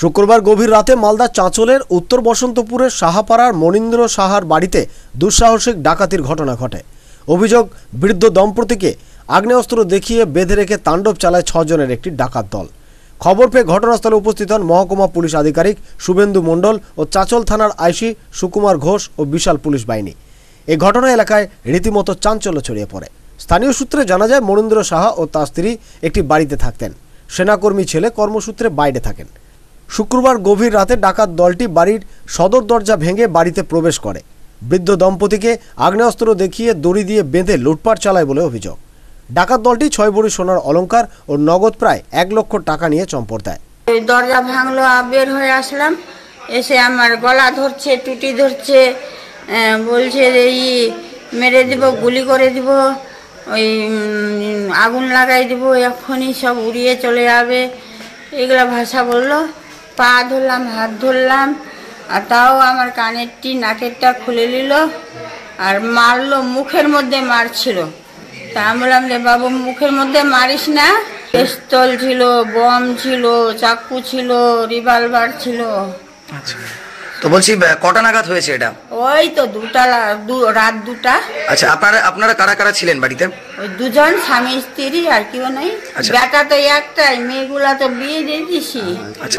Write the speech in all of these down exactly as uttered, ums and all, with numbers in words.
শুক্রবার গভীর রাতে মালদা চাঁচলের উত্তর বসন্তপুরের সাহাপাড়ার মনীন্দ্র সাহার বাড়িতে দুঃসাহসিক ডাকাতির ঘটনা ঘটে। অভিযোগ, বৃদ্ধ দম্পতিকে আগ্নেয়াস্ত্র দেখিয়ে বেঁধে রেখে তাণ্ডব চালায় ছজনের একটি ডাকাত দল। খবর পেয়ে ঘটনাস্থলে উপস্থিত হন মহকুমা পুলিশ আধিকারিক শুভেন্দু মণ্ডল ও চাঁচল থানার আইসি সুকুমার ঘোষ ও বিশাল পুলিশ বাহিনী। এই ঘটনা এলাকায় রীতিমতো চাঞ্চল্য ছড়িয়ে পড়ে। স্থানীয় সূত্রে জানা যায়, মনীন্দ্র সাহা ও তার স্ত্রী একটি বাড়িতে থাকতেন। সেনাকর্মী ছেলে কর্মসূত্রে বাইরে থাকেন। শুক্রবার গভীর রাতে ডাকাত দলটি বাড়ির সদর দরজা ভেঙে বাড়িতে প্রবেশ করে। বৃদ্ধ দম্পতিকে আগ্নেয়াস্ত্র দেখিয়ে দড়ি দিয়ে বেঁধে লুটপাট চালায় বলে অভিযোগ। ডাকাত দলটি ছয় ভরি সোনার অলংকার ও নগদ প্রায় এক লক্ষ টাকা নিয়ে চম্পট দেয়। দরজা ভাঙলো, বের হয়ে আসলাম, এসে আমার গলা ধরছে, টুটি ধরছে, বলছে এই মেরে দিব, গুলি করে দিব, ওই আগুন লাগাই দিব, এক্ষুনি সব উড়িয়ে চলে যাবে, এগুলা ভাষা বললো। পা ধরলাম, হাত ধরলাম, আর তাও আমার কানেরটি নাকেরটা খুলে নিল আর মারলো, মুখের মধ্যে মারছিল। তা আমি বললাম যে বাবু মুখের মধ্যে মারিস না। পিস্তল ছিল, বম ছিল, চাকু ছিল, রিভলভার ছিল। আচ্ছা, তো বলছি কটা নাগাদ হয়েছে এটা? ওই তো দুটা, রাত দুটা। আচ্ছা, আপনারা আপনারা কারা কারা ছিলেন বাড়িতে? ওই দুজন, স্বামী স্ত্রী, আর কেউ নাই। বেটা তো একটাই, মেয়েগুলা তো বিয়ে দিয়ে দিছি। আচ্ছা,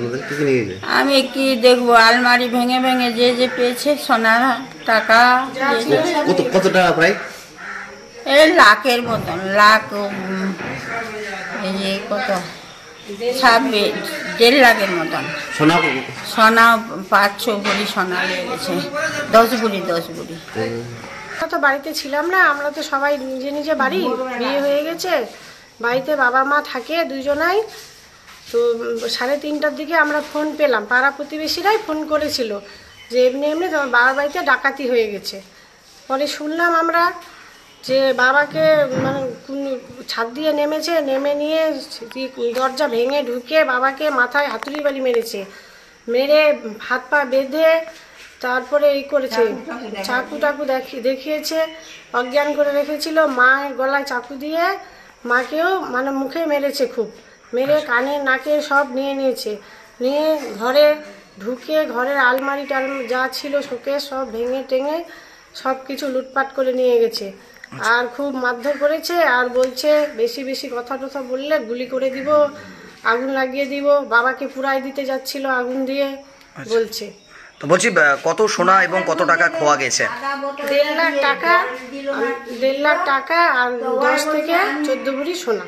আমি কি দেখবো, আলমারি ভেঙে ভেঙে যে যে পেয়েছে সোনা টাকা। কত টাকা? প্রায় এই লাখের মতন, লাখ এই যে কত ছাব্বিশ দেড় লাখের মতন সোনা। সোনা পাঁচ ছ ভরি সোনা লেগে গেছে, দশ ভরি দশ ভরি। আমরা তো বাড়িতে ছিলাম না, আমরা তো সবাই নিজে নিজে বাড়ি, বিয়ে হয়ে গেছে, বাড়িতে বাবা মা থাকে দুজনাই। তো সাড়ে তিনটার দিকে আমরা ফোন পেলাম, পাড়া প্রতিবেশীরাই ফোন করেছিল যে এমনি এমনি তোমার বাবার বাড়িতে ডাকাতি হয়ে গেছে। পরে শুনলাম আমরা যে বাবাকে মানে ছাদ দিয়ে নেমেছে, নেমে নিয়ে দরজা ভেঙে ঢুকে বাবাকে মাথায় হাতুড়ি বাড়ি মেরেছে, মেরে হাত পা বেঁধে তারপরে এই করেছে, চাকু টাকু দেখিয়েছে, অজ্ঞান করে রেখেছিল। মায়ের গলায় চাকু দিয়ে মাকেও মানে মুখে মেরেছে খুব, মেরে কানে নাকে সব নিয়ে নিয়েছে। নিয়ে ঘরে ঢুকে ঘরের আলমারি টালমারি যা ছিল শোকে সব ভেঙে টেঙে সব কিছু লুটপাট করে নিয়ে গেছে। আর খুব মারধর করেছে, আর বলছে বেশি বেশি কথা টথা বললে গুলি করে দিব, আগুন লাগিয়ে দিব, বাবাকে পুরাই দিতে যাচ্ছিল আগুন দিয়ে বলছে। তো বলছি কত সোনা এবং কত টাকা খোয়া গেছে? দেড় লাখ টাকা, দেড় লাখ টাকা আর দশ থেকে চোদ্দ ভরি সোনা।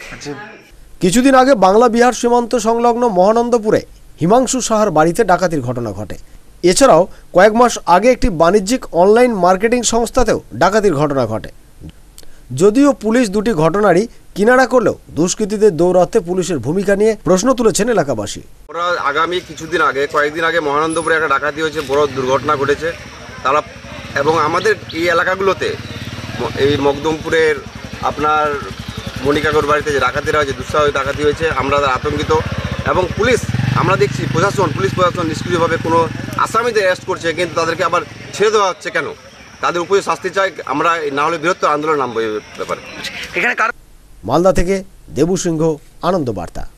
কিছুদিন আগে বাংলা বিহার সীমান্ত সংলগ্ন মহানন্দপুরে হিমাংশু সাহার বাড়িতে ডাকাতির ঘটনা ঘটে। এছাড়াও কয়েক মাস আগে একটি বাণিজ্যিক অনলাইন মার্কেটিং সংস্থাতেও ডাকাতির ঘটনা ঘটে। যদিও পুলিশ দুটি ঘটনারই কিনারা করলেও দুষ্কৃতীদের দৌরাত্মে পুলিশের ভূমিকা নিয়ে প্রশ্ন তুলেছেন এলাকাবাসী। ওরা আগামী কিছুদিন আগে কয়েকদিন আগে মহানন্দপুরে একটা ডাকাতি হয়েছে, বড় দুর্ঘটনা ঘটেছে তারা, এবং আমাদের এই এলাকাগুলোতে এই মকদমপুরের আপনার মণিকাকর বাড়িতে যে ডাকাতিরা হয়েছে, দুঃসাহসিক ডাকাতি হয়েছে, আমরা আতঙ্কিত। এবং পুলিশ, আমরা দেখছি প্রশাসন, পুলিশ প্রশাসন নিষ্ক্রিয়ভাবে কোনো আসামিদের অ্যারেস্ট করছে, কিন্তু তাদেরকে আবার ছেড়ে দেওয়া হচ্ছে কেন? তাদের উপরে শাস্তি চাই আমরা, না হলে বৃহত্তর আন্দোলন নামবো এই ব্যাপারে। মালদা থেকে দেবু সিংহ, আনন্দ বার্তা।